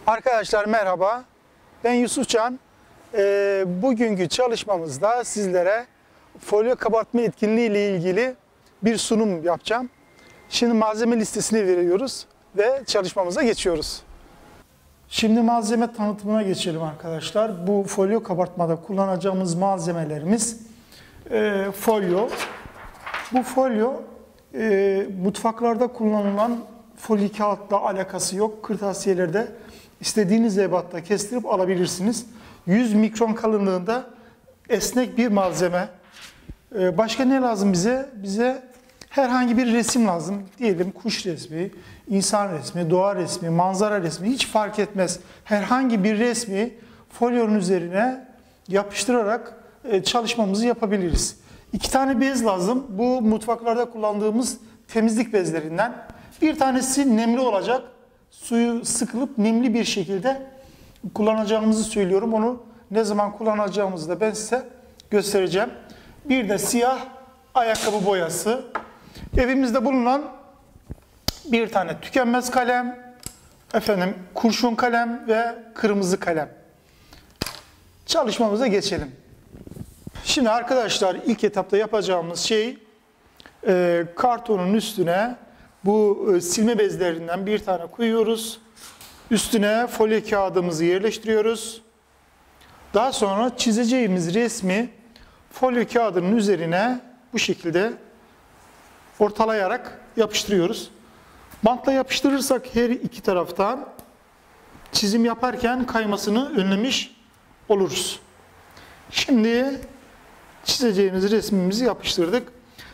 Arkadaşlar merhaba, ben Yusufcan. Bugünkü çalışmamızda sizlere folyo kabartma etkinliği ile ilgili bir sunum yapacağım. Şimdi malzeme listesini veriyoruz ve çalışmamıza geçiyoruz. Şimdi malzeme tanıtımına geçelim arkadaşlar. Bu folyo kabartmada kullanacağımız malzemelerimiz folyo. Bu folyo mutfaklarda kullanılan folyo kağıtla alakası yok. Kırtasiyelerde istediğiniz ebatta kestirip alabilirsiniz. 100 mikron kalınlığında esnek bir malzeme. Başka ne lazım bize? Bize herhangi bir resim lazım. Diyelim kuş resmi, insan resmi, doğa resmi, manzara resmi hiç fark etmez. Herhangi bir resmi folyonun üzerine yapıştırarak çalışmamızı yapabiliriz. 2 tane bez lazım. Bu mutfaklarda kullandığımız temizlik bezlerinden. Bir tanesi nemli olacak. Suyu sıkılıp nemli bir şekilde kullanacağımızı söylüyorum. Onu ne zaman kullanacağımızı da ben size göstereceğim. Bir de siyah ayakkabı boyası. Evimizde bulunan bir tane tükenmez kalem, kurşun kalem ve kırmızı kalem. Çalışmamıza geçelim. Şimdi arkadaşlar ilk etapta yapacağımız şey kartonun üstüne bu silme bezlerinden bir tane koyuyoruz. Üstüne folyo kağıdımızı yerleştiriyoruz. Daha sonra çizeceğimiz resmi folyo kağıdının üzerine bu şekilde ortalayarak yapıştırıyoruz. Bantla yapıştırırsak her iki taraftan çizim yaparken kaymasını önlemiş oluruz. Şimdi çizeceğimiz resmimizi yapıştırdık.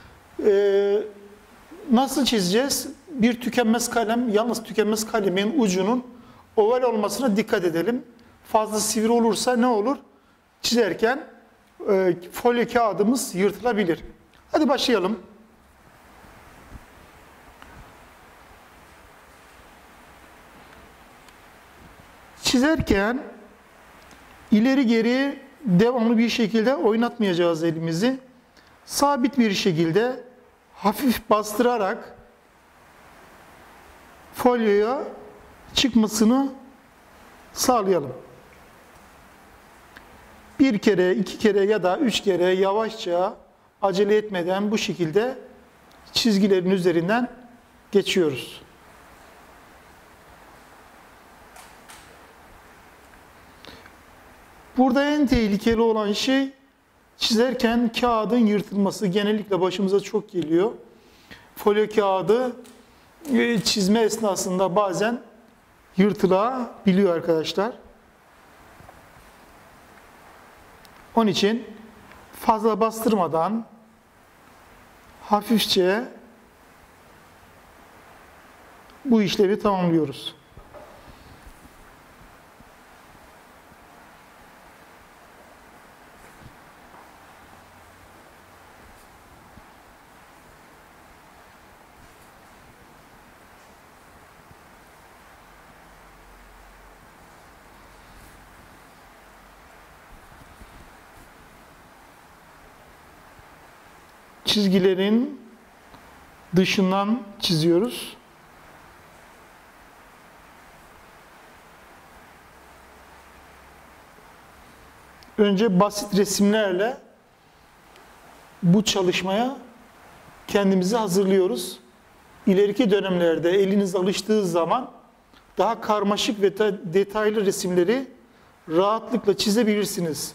Nasıl çizeceğiz? Bir tükenmez kalem, yalnız tükenmez kalemin ucunun oval olmasına dikkat edelim. Fazla sivri olursa ne olur? Çizerken folyo kağıdımız yırtılabilir. Hadi başlayalım. Çizerken ileri geri devamlı bir şekilde oynatmayacağız elimizi. Sabit bir şekilde hafif bastırarak folyoya çıkmasını sağlayalım. Bir kere, 2 kere ya da 3 kere yavaşça acele etmeden bu şekilde çizgilerin üzerinden geçiyoruz. Burada en tehlikeli olan şey çizerken kağıdın yırtılması. Genellikle başımıza çok geliyor. Folyo kağıdı çizme esnasında bazen yırtılabiliyor arkadaşlar. Onun için fazla bastırmadan hafifçe bu işlemi tamamlıyoruz. Çizgilerin dışından çiziyoruz. Önce basit resimlerle bu çalışmaya kendimizi hazırlıyoruz. İleriki dönemlerde eliniz alıştığı zaman daha karmaşık ve detaylı resimleri rahatlıkla çizebilirsiniz.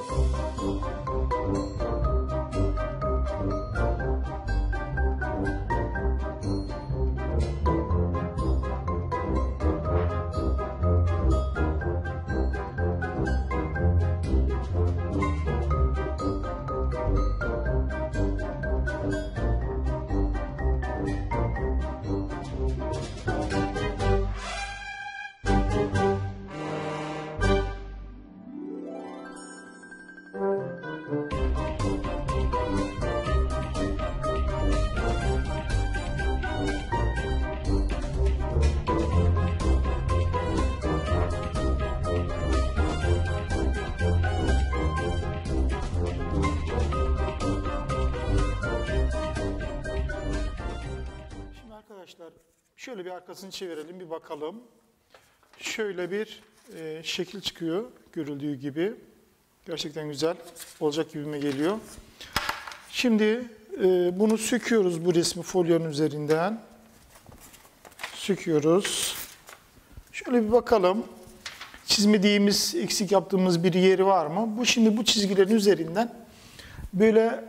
Arkadaşlar şöyle bir arkasını çevirelim, bir bakalım. Şöyle bir şekil çıkıyor görüldüğü gibi. Gerçekten güzel olacak gibime geliyor. Şimdi bunu söküyoruz, bu resmi folyonun üzerinden. Söküyoruz. Şöyle bir bakalım. Çizmediğimiz, eksik yaptığımız bir yeri var mı? Şimdi bu çizgilerin üzerinden böyle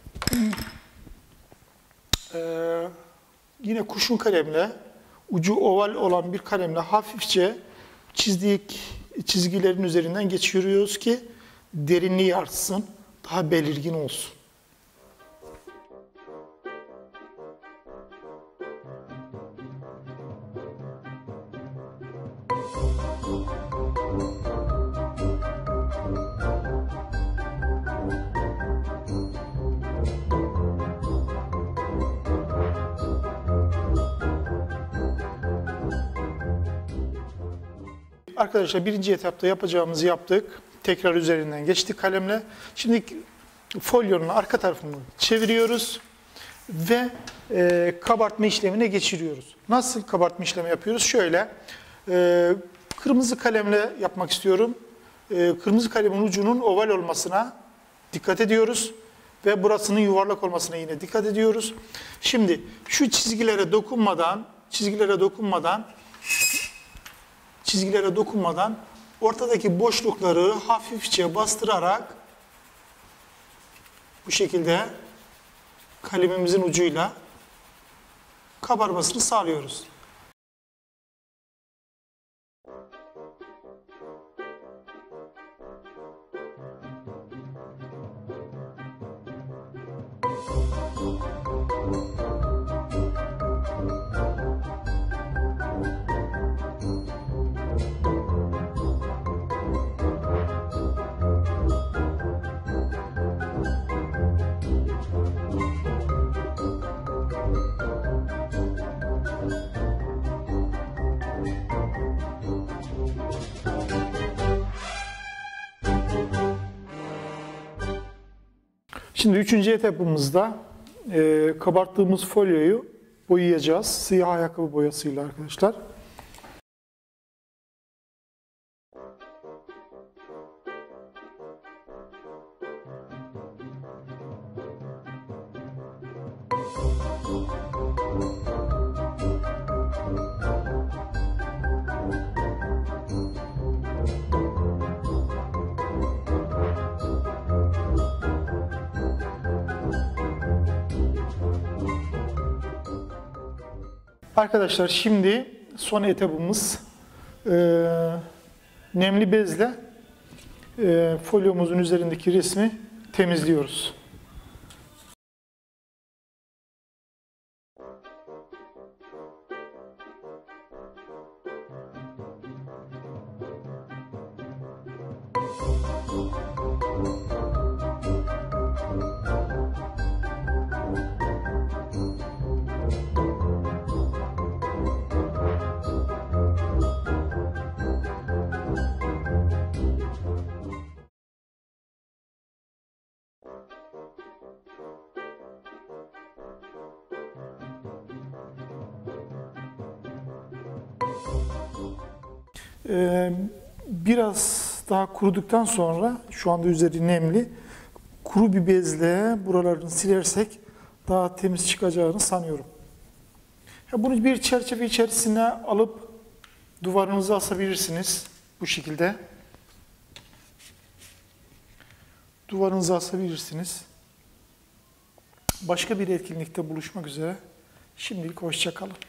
yine kurşun kalemle, ucu oval olan bir kalemle hafifçe çizdiğik çizgilerin üzerinden geçiriyoruz ki derinliği artsın, daha belirgin olsun. Arkadaşlar birinci etapta yapacağımızı yaptık. Tekrar üzerinden geçtik kalemle. Şimdi folyonun arka tarafını çeviriyoruz ve kabartma işlemine geçiriyoruz. Nasıl kabartma işlemi yapıyoruz? Şöyle, kırmızı kalemle yapmak istiyorum. Kırmızı kalemin ucunun oval olmasına dikkat ediyoruz ve burasının yuvarlak olmasına yine dikkat ediyoruz. Şimdi şu çizgilere dokunmadan ortadaki boşlukları hafifçe bastırarak bu şekilde kalemimizin ucuyla kabarmasını sağlıyoruz. Şimdi üçüncü etapımızda kabarttığımız folyoyu boyayacağız. Siyah ayakkabı boyasıyla arkadaşlar. Arkadaşlar şimdi son etapımız nemli bezle folyomuzun üzerindeki resmi temizliyoruz. Biraz daha kuruduktan sonra, şu anda üzeri nemli, kuru bir bezle buralarını silersek daha temiz çıkacağını sanıyorum. Bunu bir çerçeve içerisine alıp duvarınıza asabilirsiniz bu şekilde. duvarınıza asabilirsiniz. Başka bir etkinlikte buluşmak üzere. Şimdilik hoşça kalın.